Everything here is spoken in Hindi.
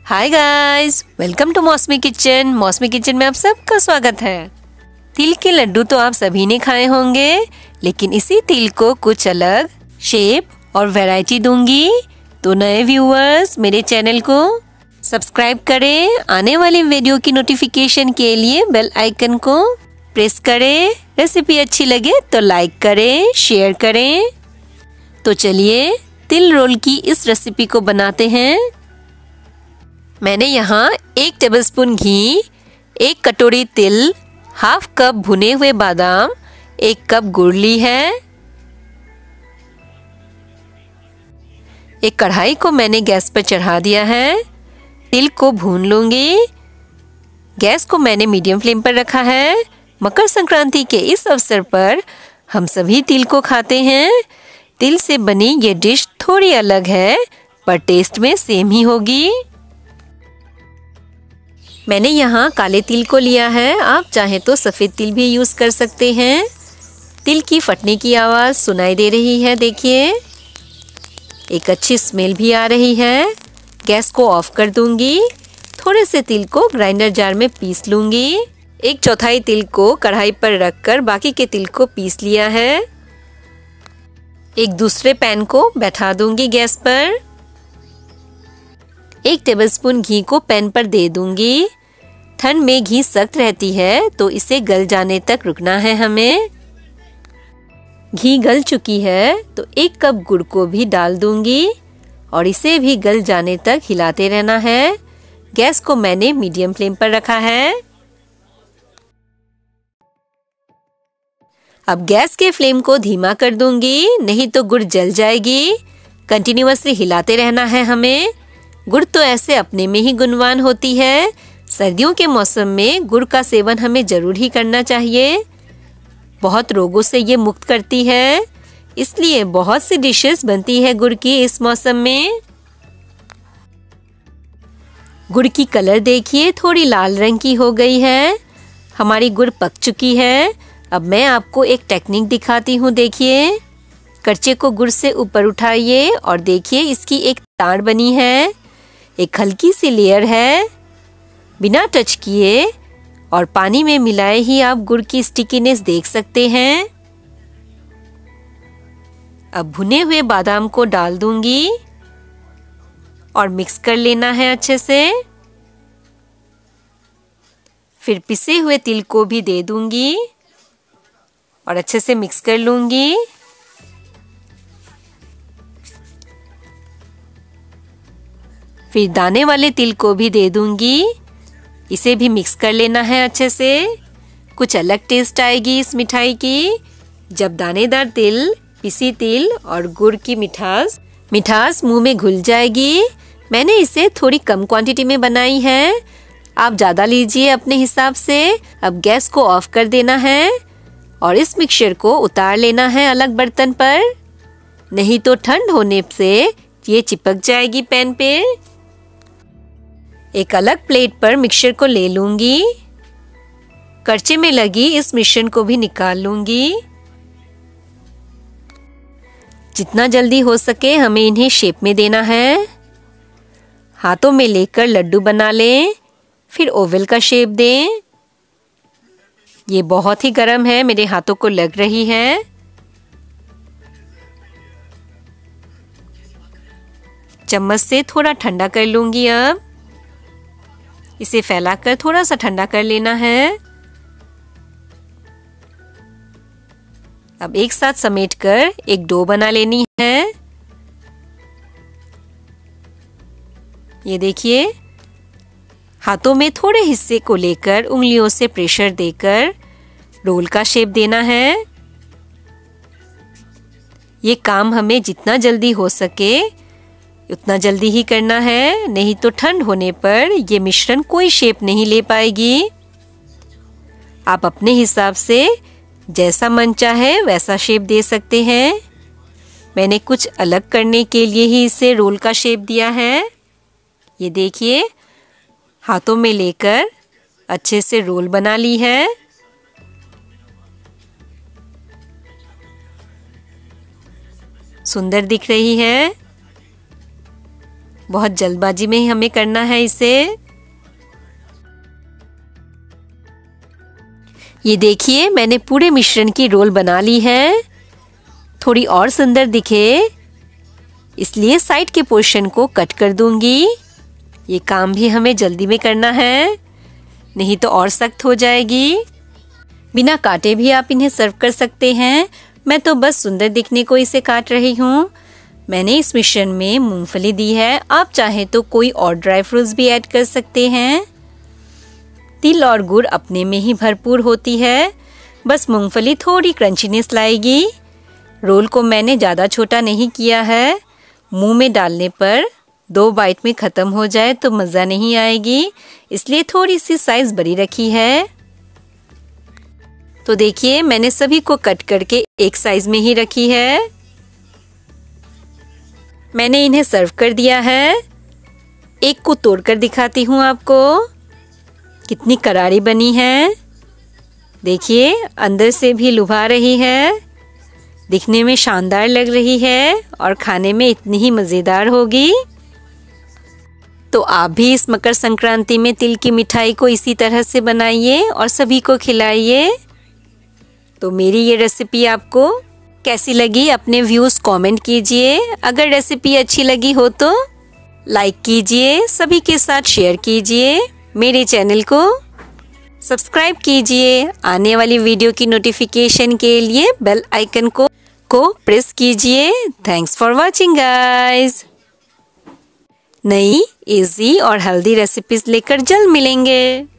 Hi guys, welcome to Mausami kitchen. Mausami kitchen में आप सबका स्वागत है। तिल के लड्डू तो आप सभी ने खाए होंगे, लेकिन इसी तिल को कुछ अलग शेप और वैरायटी दूंगी। तो नए व्यूअर्स मेरे चैनल को सब्सक्राइब करें। आने वाली वीडियो की नोटिफिकेशन के लिए बेल आइकन को प्रेस करें। रेसिपी अच्छी लगे तो लाइक करें, शेयर करें। तो चलिए तिल रोल की इस रेसिपी को बनाते हैं। मैंने यहाँ 1 टेबलस्पून घी, 1 कटोरी तिल, हाफ कप भुने हुए बादाम, 1 कप गुड़ ली है। एक कढ़ाई को मैंने गैस पर चढ़ा दिया है। तिल को भून लूंगी। गैस को मैंने मीडियम फ्लेम पर रखा है। मकर संक्रांति के इस अवसर पर हम सभी तिल को खाते हैं। तिल से बनी ये डिश थोड़ी अलग है, पर टेस्ट में सेम ही होगी। मैंने यहाँ काले तिल को लिया है, आप चाहें तो सफ़ेद तिल भी यूज़ कर सकते हैं। तिल की फटने की आवाज़ सुनाई दे रही है, देखिए। एक अच्छी स्मेल भी आ रही है। गैस को ऑफ कर दूंगी। थोड़े से तिल को ग्राइंडर जार में पीस लूंगी। 1/4 तिल को कढ़ाई पर रखकर बाकी के तिल को पीस लिया है। एक दूसरे पैन को बैठा दूंगी गैस पर। 1 टेबलस्पून घी को पैन पर दे दूंगी। ठंड में घी सख्त रहती है, तो इसे गल जाने तक रुकना है हमें। घी गल चुकी है तो 1 कप गुड़ को भी डाल दूंगी और इसे भी गल जाने तक हिलाते रहना है। गैस को मैंने मीडियम फ्लेम पर रखा है। अब गैस के फ्लेम को धीमा कर दूंगी, नहीं तो गुड़ जल जाएगी। कंटिन्यूअसली हिलाते रहना है हमें। गुड़ तो ऐसे अपने में ही गुणवान होती है। सर्दियों के मौसम में गुड़ का सेवन हमें जरूर ही करना चाहिए। बहुत रोगों से ये मुक्त करती है, इसलिए बहुत सी डिशेस बनती है गुड़ की इस मौसम में। गुड़ की कलर देखिए, थोड़ी लाल रंग की हो गई है। हमारी गुड़ पक चुकी है। अब मैं आपको एक टेक्निक दिखाती हूँ, देखिए। करचे को गुड़ से ऊपर उठाइए और देखिए इसकी एक तार बनी है। एक हल्की सी लेयर है। बिना टच किए और पानी में मिलाए ही आप गुड़ की स्टिकीनेस देख सकते हैं। अब भुने हुए बादाम को डाल दूंगी और मिक्स कर लेना है अच्छे से। फिर पिसे हुए तिल को भी दे दूंगी और अच्छे से मिक्स कर लूंगी। फिर दाने वाले तिल को भी दे दूंगी। इसे भी मिक्स कर लेना है अच्छे से। कुछ अलग टेस्ट आएगी इस मिठाई की, जब दानेदार तिल, पिसी तिल और गुड़ की मिठास मुंह में घुल जाएगी। मैंने इसे थोड़ी कम क्वांटिटी में बनाई है, आप ज़्यादा लीजिए अपने हिसाब से। अब गैस को ऑफ कर देना है और इस मिक्सचर को उतार लेना है अलग बर्तन पर, नहीं तो ठंड होने से ये चिपक जाएगी पैन पे। एक अलग प्लेट पर मिक्सचर को ले लूंगी। करचे में लगी इस मिश्रण को भी निकाल लूंगी। जितना जल्दी हो सके हमें इन्हें शेप में देना है। हाथों में लेकर लड्डू बना लें, फिर ओवल का शेप दें। ये बहुत ही गर्म है, मेरे हाथों को लग रही है। चम्मच से थोड़ा ठंडा कर लूंगी। अब इसे फैलाकर थोड़ा सा ठंडा कर लेना है। अब एक साथ समेटकर एक डो बना लेनी है। ये देखिए, हाथों में थोड़े हिस्से को लेकर उंगलियों से प्रेशर देकर रोल का शेप देना है। ये काम हमें जितना जल्दी हो सके उतना जल्दी ही करना है, नहीं तो ठंड होने पर ये मिश्रण कोई शेप नहीं ले पाएगी। आप अपने हिसाब से जैसा मन चाहे वैसा शेप दे सकते हैं। मैंने कुछ अलग करने के लिए ही इसे रोल का शेप दिया है। ये देखिए, हाथों में लेकर अच्छे से रोल बना ली है। सुंदर दिख रही है। बहुत जल्दबाजी में ही हमें करना है इसे। ये देखिए मैंने पूरे मिश्रण की रोल बना ली है। थोड़ी और सुंदर दिखे इसलिए साइड के पोर्शन को कट कर दूंगी। ये काम भी हमें जल्दी में करना है, नहीं तो और सख्त हो जाएगी। बिना काटे भी आप इन्हें सर्व कर सकते हैं। मैं तो बस सुंदर दिखने को इसे काट रही हूँ। मैंने इस मिश्रण में मूंगफली दी है, आप चाहें तो कोई और ड्राई फ्रूट्स भी ऐड कर सकते हैं। तिल और गुड़ अपने में ही भरपूर होती है, बस मूंगफली थोड़ी क्रंचीनेस लाएगी। रोल को मैंने ज़्यादा छोटा नहीं किया है, मुंह में डालने पर 2 बाइट में ख़त्म हो जाए तो मज़ा नहीं आएगी, इसलिए थोड़ी सी साइज़ बड़ी रखी है। तो देखिए मैंने सभी को कट करके एक साइज में ही रखी है। मैंने इन्हें सर्व कर दिया है। एक को तोड़कर दिखाती हूँ आपको, कितनी करारी बनी है। देखिए अंदर से भी लुभा रही है, दिखने में शानदार लग रही है और खाने में इतनी ही मज़ेदार होगी। तो आप भी इस मकर संक्रांति में तिल की मिठाई को इसी तरह से बनाइए और सभी को खिलाइए। तो मेरी ये रेसिपी आपको कैसी लगी अपने व्यूज़ कमेंट कीजिए। अगर रेसिपी अच्छी लगी हो तो लाइक कीजिए, सभी के साथ शेयर कीजिए, मेरे चैनल को सब्सक्राइब कीजिए। आने वाली वीडियो की नोटिफिकेशन के लिए बेल आइकन को प्रेस कीजिए। Thanks for watching guys. नई इजी और हेल्दी रेसिपीज लेकर जल्द मिलेंगे।